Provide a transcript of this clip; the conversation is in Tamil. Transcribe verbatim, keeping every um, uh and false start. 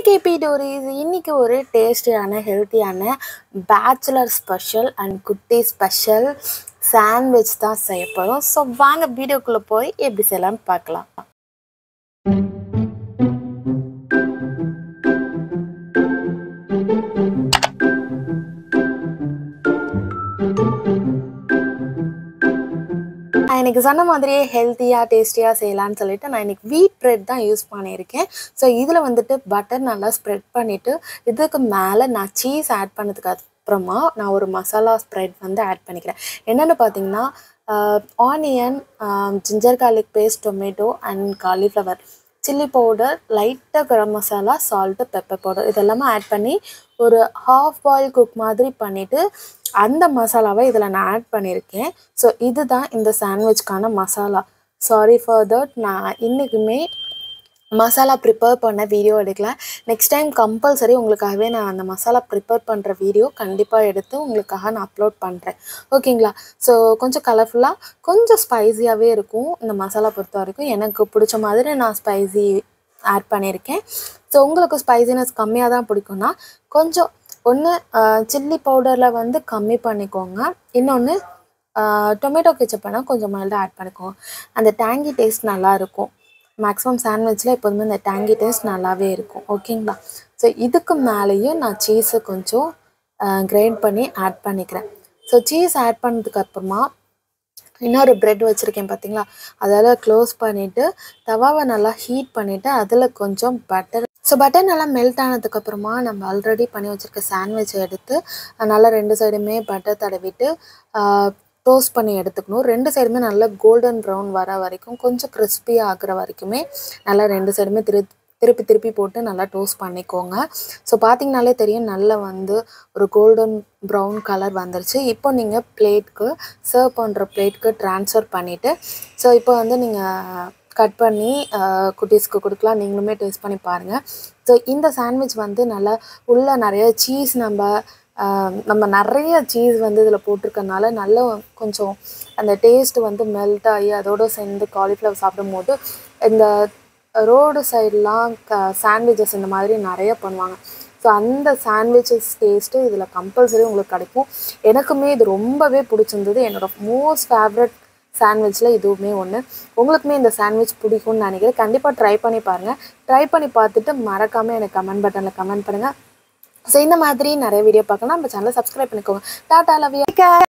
Hey K P Dories, இன்னைக்கு ஒரு டேஸ்டியான ஹெல்த்தியான பேச்சுலர் ஸ்பெஷல் அண்ட் குட்டி ஸ்பெஷல் சாண்ட்விச் தான் செய்ய போகிறோம். ஸோ வாங்க வீடியோக்குள்ளே போய் எப்படி செய்யலாம்னு பார்க்கலாம். நான் இன்றைக்கி சொன்ன மாதிரியே ஹெல்த்தியாக டேஸ்டியாக செய்யலான்னு சொல்லிட்டு நான் இன்றைக்கி வீட் ப்ரெட் தான் யூஸ் பண்ணியிருக்கேன். ஸோ இதில் வந்துட்டு பட்டர் நல்லா ஸ்ப்ரெட் பண்ணிவிட்டு இதுக்கு மேலே நான் சீஸ் ஆட் பண்ணதுக்கு அப்புறமா நான் ஒரு மசாலா ஸ்ப்ரெட் வந்து ஆட் பண்ணிக்கிறேன். என்னென்னு பார்த்தீங்கன்னா onion, ginger garlic paste, tomato and cauliflower, chilli powder, லைட்டாக garam masala, salt, pepper powder இதெல்லாமே ஆட் பண்ணி ஒரு ஹாஃப் பாயில் குக் மாதிரி பண்ணிவிட்டு அந்த மசாலாவை இதில் நான் ஆட் பண்ணியிருக்கேன். ஸோ இதுதான் இந்த சாண்ட்விச்க்கான மசாலா. சாரி ஃபார் தட், நான் இன்றைக்குமே மசாலா ப்ரிப்பேர் பண்ண வீடியோ எடுக்கல. நெக்ஸ்ட் டைம் கம்பல்சரி உங்களுக்காகவே நான் அந்த மசாலா ப்ரிப்பேர் பண்ணுற வீடியோ கண்டிப்பாக எடுத்து உங்களுக்காக நான் அப்லோட் பண்ணுறேன். ஓகேங்களா? ஸோ கொஞ்சம் கலர்ஃபுல்லாக கொஞ்சம் ஸ்பைஸியாகவே இருக்கும் இந்த மசாலா பொறுத்த வரைக்கும். எனக்கு பிடிச்ச மாதிரி நான் ஸ்பைசி ஆட் பண்ணியிருக்கேன். ஸோ உங்களுக்கு ஸ்பைசினஸ் கம்மியாக தான் பிடிக்கும்னா கொஞ்சம் ஒன்று சில்லி பவுடரில் வந்து கம்மி பண்ணிக்கோங்க, இன்னொன்று டொமேட்டோ கெச்சப் பண்ணால் கொஞ்சம் மைல்டாக ஆட் பண்ணிக்கோங்க. அந்த டேங்கி டேஸ்ட் நல்லாயிருக்கும். மேக்ஸிமம் சாண்ட்விச்சில் எப்போதுமே இந்த டேங்கி டேஸ்ட் நல்லாவே இருக்கும். ஓகேங்களா? ஸோ இதுக்கு மேலேயும் நான் சீஸை கொஞ்சம் கிரைண்ட் பண்ணி ஆட் பண்ணிக்கிறேன். ஸோ சீஸ் ஆட் பண்ணதுக்கப்புறமா இன்னொரு ப்ரெட் வச்சுருக்கேன் பார்த்தீங்களா, அதால் க்ளோஸ் பண்ணிவிட்டு தவாவை நல்லா ஹீட் பண்ணிவிட்டு அதில் கொஞ்சம் பட்டர் ஸோ பட்டர் நல்லா மெல்ட் ஆனதுக்கப்புறமா நம்ம ஆல்ரெடி பண்ணி வச்சுருக்க சாண்ட்விச்சை எடுத்து நல்லா ரெண்டு சைடுமே பட்டர் தடவிட்டு டோஸ்ட் பண்ணி எடுத்துக்கணும். ரெண்டு சைடுமே நல்லா கோல்டன் ப்ரௌன் வர வரைக்கும் கொஞ்சம் கிறிஸ்பியாக ஆகிற வரைக்குமே நல்லா ரெண்டு சைடுமே திரு திருப்பி திருப்பி போட்டு நல்லா டோஸ்ட் பண்ணிக்கோங்க. ஸோ பார்த்திங்கனாலே தெரியும் நல்லா வந்து ஒரு கோல்டன் ப்ரௌன் கலர் வந்துருச்சு. இப்போ நீங்கள் பிளேட்க்கு சர்வ் பண்ணுற பிளேட்க்கு ட்ரான்ஸ்ஃபர் பண்ணிவிட்டு ஸோ இப்போ வந்து நீங்கள் கட் பண்ணி குட்டீஸ்க்கு கொடுக்கலாம். நீங்களுமே டேஸ்ட் பண்ணி பாருங்கள். ஸோ இந்த சாண்ட்விச் வந்து நல்லா உள்ளே நிறைய சீஸ் நம்ம நம்ம நிறைய சீஸ் வந்து இதில் போட்டிருக்கனால நல்ல கொஞ்சம் அந்த டேஸ்ட் வந்து மெல்ட் ஆகி அதோடு சேர்ந்து காலிஃப்ளவர் சாப்பிடும்போது இந்த ரோடு சைட்லாம் க சாண்ட்விச்சஸ் இந்த மாதிரி நிறைய பண்ணுவாங்க. ஸோ அந்த சாண்ட்விச்சஸ் டேஸ்ட்டு இதில் கம்பல்சரி உங்களுக்கு கிடைக்கும். எனக்குமே இது ரொம்பவே பிடிச்சிருந்தது. என்னோடய மோஸ்ட் ஃபேவரட் சாண்ட்விச்சில் இதுவுமே ஒன்று. உங்களுக்குமே இந்த சாண்ட்விச் பிடிக்கும்னு நினைக்கிறேன். கண்டிப்பாக ட்ரை பண்ணி பாருங்கள். ட்ரை பண்ணி பார்த்துட்டு மறக்காமல் எனக்கு கமெண்ட் பட்டனில் கமெண்ட் பண்ணுங்கள். ஸோ இந்த மாதிரி நிறைய வீடியோ பார்க்கணும் நம்ம சேனலை சப்ஸ்கிரைப் பண்ணிக்கோங்க. Tata, love you.